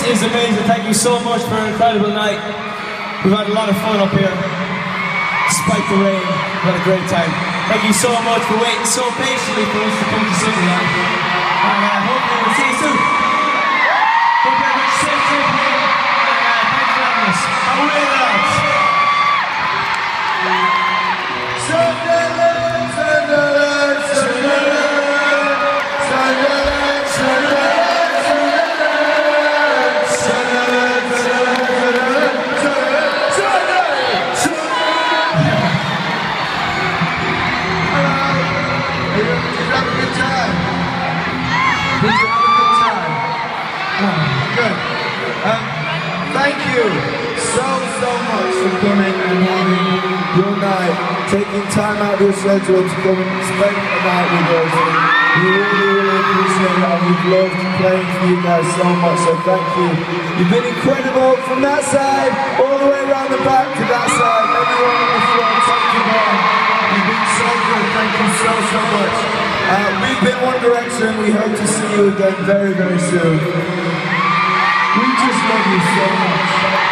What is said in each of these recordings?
is amazing. Thank you so much for an incredible night. We've had a lot of fun up here. Despite the rain, we've had a great time. Thank you so much for waiting so patiently for us to come to Sunderland. And hopefully we'll see you soon. Hope you have a safe trip home. And thanks for having us. Away lads. Sunderland, Sunderland, Sunderland, Sunderland, Sunderland, Sunderland, Sunderland, Sunderland, Sunderland, Sunderland. Did you have a good time? Did you have a good time? Good. Thank you so much for coming and having your night, taking time out of your schedule to come and spend the night with us. We really appreciate it, and we've loved playing for you guys so much, so thank you. You've been incredible from that side, all the way around the back to that side. Everyone on the front, thank you man. You've been so good, thank you so much. We've been One Direction, we hope to see you again very soon. We just love you so much.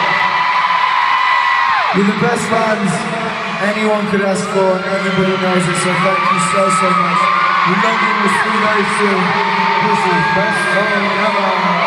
You're the best fans anyone could ask for, and everybody knows it, so thank you so much. We love you, we'll see you very soon. This is best song ever.